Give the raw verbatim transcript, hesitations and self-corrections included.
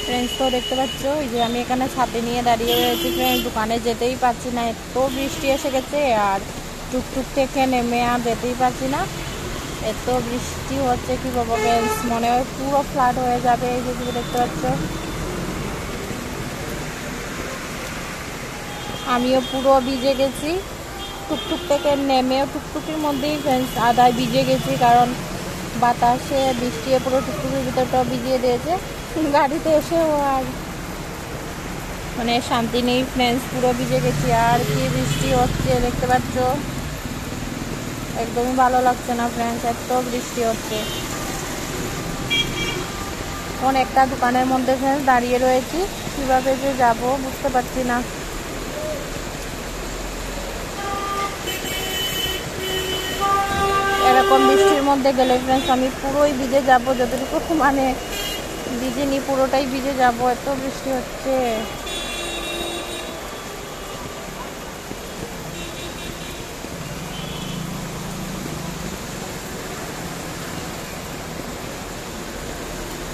Friends তো দেখতে পাচ্ছ এই যে আমি এখানে ছাতি নিয়ে দাঁড়িয়ে রয়েছি ফ্রেন্ডস, দোকানে যেতেই পারছি না, এত বৃষ্টি এসে গেছে। আর টুকটুক থেকে নেমে আর যেতেই পারছি না, এত বৃষ্টি হচ্ছে কি বলবো ফ্রেন্ডস, মনে হয় পুরো ফ্লাড হয়ে যাবে। এই যে তুমি দেখতে পাচ্ছ আমিও পুরো ভিজে গেছি, টুকটুক থেকে নেমেও টুকটুকির মধ্যেই ফ্রেন্ডস আদায় ভিজে গেছি, কারণ বাতাসে বৃষ্টি পুরো টুকটুকির ভিতরটাও ভিজিয়ে দিয়েছে। গাড়িতে এসেও আর মানে শান্তি নেই ফ্রেন্ডস, পুরো ভিজে গেছি। আর কি বৃষ্টি হচ্ছে দেখতে পাচ্ছ, একদমই ভালো লাগছে না ফ্রেন্ডস, এত বৃষ্টি হচ্ছে। এখন একটা দোকানের মধ্যে ফ্রেন্ডস দাঁড়িয়ে রয়েছি, কীভাবে যে যাব বুঝতে পারছি না। এরকম বৃষ্টির মধ্যে গেলে ফ্রেন্ডস আমি পুরোই ভিজে যাব, যতটুকু মানে ভিজিনি পুরোটাই ভিজে যাব, এত বৃষ্টি হচ্ছে।